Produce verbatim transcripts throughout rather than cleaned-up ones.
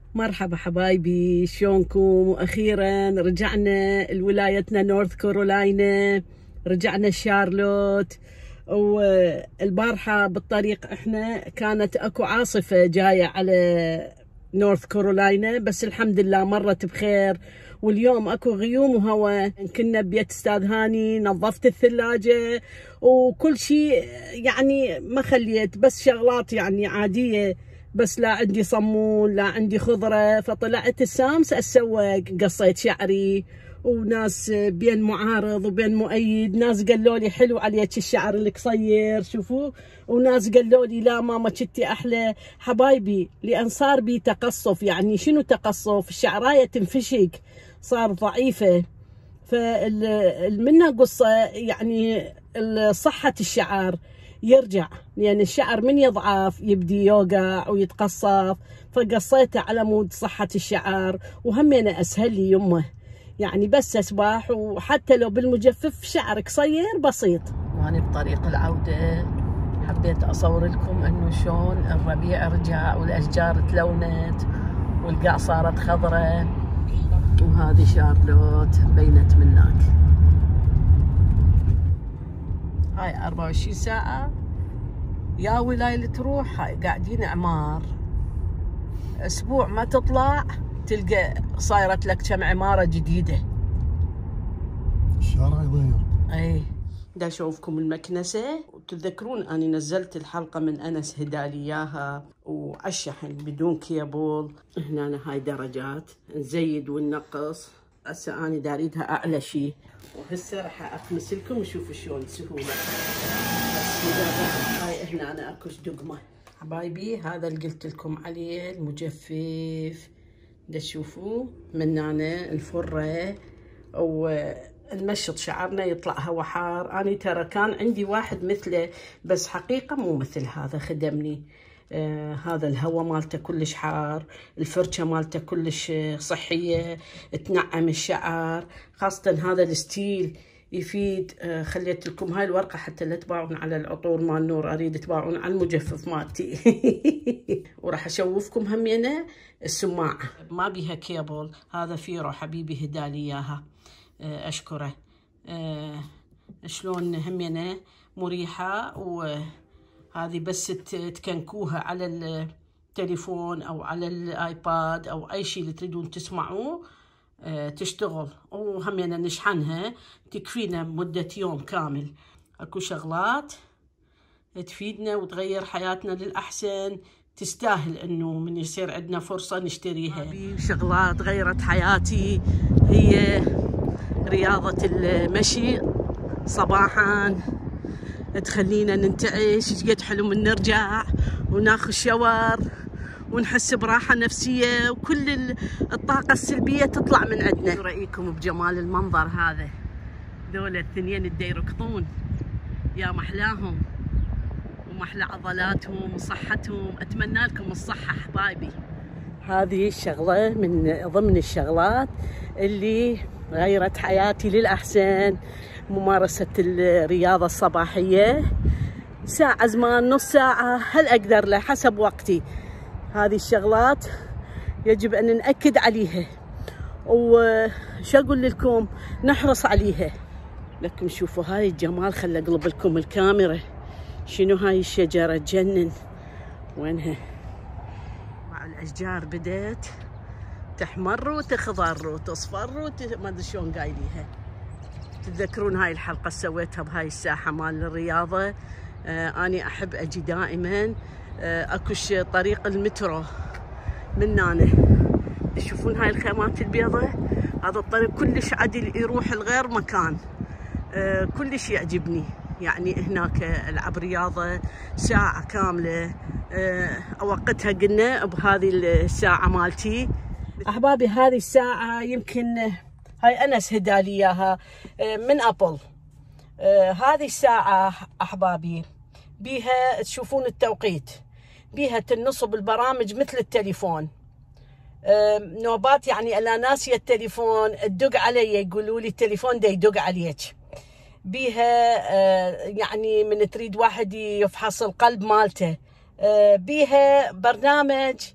مرحبا حبايبي، شلونكم؟ واخيرا رجعنا لولايتنا نورث كارولاينا، رجعنا شارلوت. والبارحة بالطريق احنا كانت اكو عاصفة جاية على نورث كارولاينا، بس الحمد لله مرت بخير. واليوم اكو غيوم وهواء. كنا ببيت استاذ هاني، نظفت الثلاجة وكل شيء، يعني ما خليت، بس شغلات يعني عادية، بس لا عندي صمون لا عندي خضرة. فطلعت السامس اسوق، قصيت شعري، وناس بين معارض وبين مؤيد، ناس قالوا لي حلو عليك الشعر القصير شوفوا، وناس قالوا لي لا ماما كنتي احلى. حبايبي لان صار بي تقصف. يعني شنو تقصف؟ الشعرايه تنفشق، صار ضعيفه. فمنها قصه يعني صحه الشعر يرجع، لان يعني الشعر من يضعف يبدي يوقع ويتقصف. فقصيته على مود صحه الشعر، وهم انا اسهل لي يمه، يعني بس اسباح، وحتى لو بالمجفف شعر قصير بسيط. وأنا بطريق العودة حبيت أصور لكم إنه شلون الربيع رجع والأشجار تلونت والقاع صارت خضرة. وهذه شارلوت بينت منك. هاي أربعة وعشرين ساعة يا ولاية تروح. هاي قاعدين عمار، أسبوع ما تطلع تلقى صايرت لك كم عمارة جديدة. الشارع يضيق. اي دا اشوفكم المكنسة. وتتذكرون اني نزلت الحلقة من انس هدالي اياها، وعالشحن بدون كيبل. هنا هاي درجات نزيد وننقص. هسه اني داريدها اعلى شيء، وهسه راح اكمس لكم وشوفوا شلون سهولة. بس هاي هنا انا اكو دقمة حبايبي. هذا اللي قلت لكم عليه المجفف، دا تشوفوا من هنا الفرة، ونمشط شعرنا يطلع هوا حار. أنا ترى كان عندي واحد مثله، بس حقيقة مو مثل هذا، خدمني. آه هذا الهوا مالته كلش حار، الفرشة مالته كلش صحية، تنعم الشعر. خاصة هذا الستيل يفيد. آه خليت لكم هاي الورقة حتى لا تباعون على العطور مال نور، اريد تباعون على المجفف مالتي. وراح اشوفكم همينه السماعة ما بيها كيبل. هذا فيرو حبيبي هدالي اياها، آه اشكره. آه شلون همينه مريحة. وهذه بس تكنكوها على التليفون او على الايباد او اي شيء اللي تريدون تسمعوه، أه تشتغل. وهمينا نشحنها تكفينا مدة يوم كامل. اكو شغلات تفيدنا وتغير حياتنا للأحسن، تستاهل انه من يصير عندنا فرصة نشتريها. شغلات غيرت حياتي هي رياضة المشي صباحا، تخلينا ننتعش. ايش قد حلو من نرجع وناخذ شاور ونحس براحة نفسية، وكل الطاقة السلبية تطلع من عندنا. شو رأيكم بجمال المنظر هذا؟ دول الاثنين اللي يركضون، يا محلاهم ومحلى عضلاتهم وصحتهم. أتمنى لكم الصحة حبايبي. هذه الشغلة من ضمن الشغلات اللي غيرت حياتي للأحسن، ممارسة الرياضة الصباحية. ساعة زمان، نص ساعة، هل أقدر له حسب وقتي. هذه الشغلات يجب أن نأكد عليها، وش أقول لكم نحرص عليها. لكم شوفوا هاي الجمال. خل أقلب لكم الكاميرا. شنو هاي الشجرة تجنن. وينها؟ مع الأشجار بدأت تحمر وتخضر وتصفر وت... ما أدري شلون قايليها. تتذكرون هاي الحلقة سويتها بهاي الساحة مال الرياضة. آه أنا أحب أجي دائما. آه أكوش طريق المترو من هنا. تشوفون هاي الخيمات البيضة؟ هذا الطريق كلش عدل يروح لغير مكان. آه كلش يعجبني. يعني هناك ألعب رياضة ساعة كاملة. آه أوقتها قلنا بهذه الساعة مالتي. أحبابي هذه الساعة يمكن هاي أنس هدالي إياها من أبل. آه هذه الساعة أحبابي بيها تشوفون التوقيت، بيها تنصب البرامج مثل التليفون. آه نوبات يعني أنا ناسية التليفون تدق علي، يقولوا لي التليفون دا يدق عليك. بيها آه يعني من تريد واحد يفحص القلب مالته. آه بيها برنامج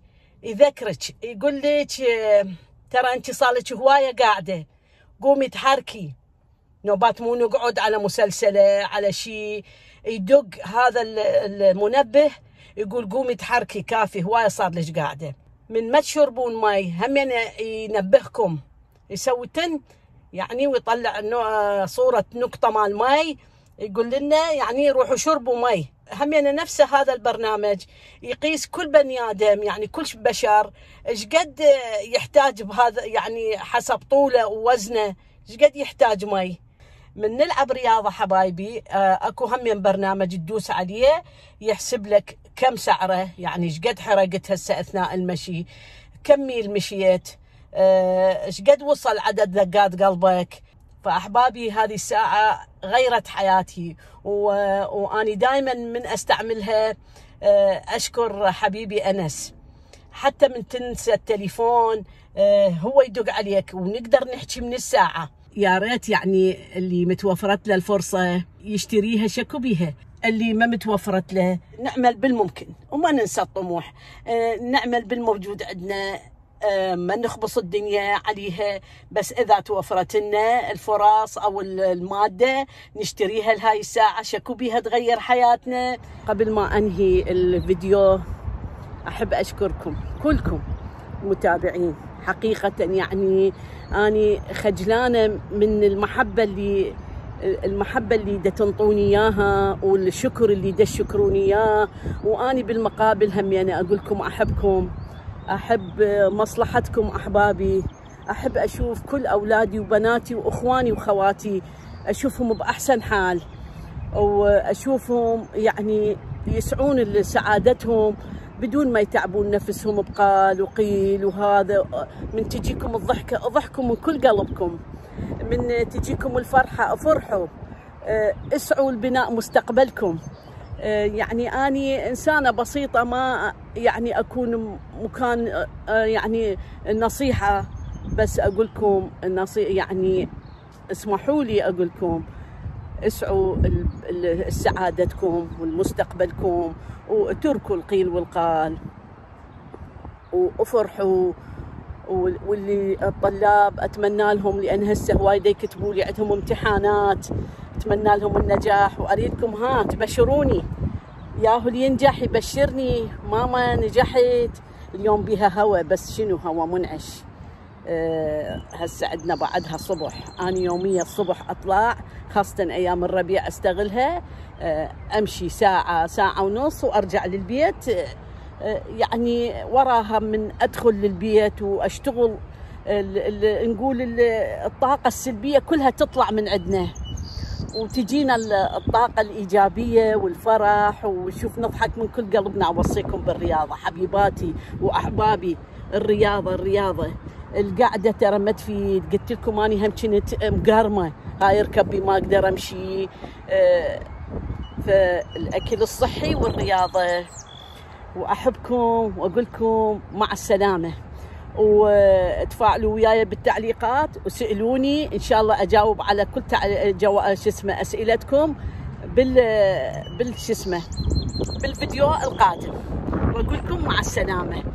يذكرك يقول لك ترى انت صار لك هوايه قاعده، قومي تحركي. نوبات مو نقعد على مسلسله على شيء، يدق هذا المنبه يقول قومي تحركي كافي، هوايه صار لك قاعده. من ما تشربون مي هم ينبهكم، يسوي تن يعني ويطلع صوره نقطه مال مي، يقول لنا يعني روحوا شربوا مي. هم يعني نفسه هذا البرنامج يقيس كل بني ادم، يعني كل بشر ايش قد يحتاج بهذا، يعني حسب طوله ووزنه ايش قد يحتاج مي. من نلعب رياضه حبايبي اكو هم برنامج تدوس عليه يحسب لك كم سعره، يعني ايش قد حرقت هسه اثناء المشي، كم ميل مشيت، ايش قد وصل عدد دقات قلبك. فأحبابي هذه الساعة غيرت حياتي، وأني دائما من أستعملها أشكر حبيبي أنس. حتى من تنسى التليفون هو يدق عليك ونقدر نحكي من الساعة. يا ريت يعني اللي متوفرت له الفرصة يشتريها شكو بيها، اللي ما متوفرت له نعمل بالممكن وما ننسى الطموح، نعمل بالموجود عندنا، ما نخبص الدنيا عليها، بس إذا توفرت لنا الفرص أو المادة نشتريها لهاي الساعة شكو بيها تغير حياتنا. قبل ما أنهي الفيديو أحب أشكركم كلكم متابعين، حقيقة يعني أني خجلانة من المحبة اللي المحبة اللي دا تنطوني إياها والشكر اللي دا تشكروني إياه، وأني بالمقابل هم يعني أقول لكم أحبكم، أحب مصلحتكم أحبابي، أحب أشوف كل أولادي وبناتي وأخواني وخواتي أشوفهم بأحسن حال، وأشوفهم يعني يسعون لسعادتهم بدون ما يتعبون نفسهم بقال وقيل وهذا. من تجيكم الضحكة اضحكوا من كل قلبكم، من تجيكم الفرحة افرحوا، اسعوا لبناء مستقبلكم. يعني أني إنسانة بسيطة، ما يعني أكون مكان يعني النصيحة، بس أقولكم النصيحة يعني اسمحوا لي أقولكم اسعوا لسعادتكم والمستقبلكم، واتركوا القيل والقال وافرحوا. واللي الطلاب أتمنى لهم، لأن هسه هوايد يكتبوا لي عندهم امتحانات، أتمنى لهم النجاح، وأريدكم ها تبشروني، ياهو اللي ينجح يبشرني ماما نجحت اليوم بها هوا، بس شنو هوا منعش. أه هسه عندنا بعدها صبح، أنا يوميا الصبح أطلع خاصة أيام الربيع أستغلها، أه أمشي ساعة ساعة ونص وأرجع للبيت. أه يعني وراها من أدخل للبيت وأشتغل ال ال نقول ال الطاقة السلبية كلها تطلع من عندنا، وتجينا الطاقة الإيجابية والفرح، وشوف نضحك من كل قلبنا. أوصيكم بالرياضة حبيباتي وأحبابي، الرياضة الرياضة القعدة ترى ما تفيد. قلت لكم أني هم كنت مقارمة، هاي ركبي ما أقدر أمشي. فالأكل الصحي والرياضة. وأحبكم وأقولكم مع السلامة، وتفاعلوا وياي بالتعليقات وسألوني إن شاء الله أجاوب على كل تع... جو... شو اسمه أسئلتكم بال بال شو اسمه بالفيديو القادم، وأقول لكم مع السلامة.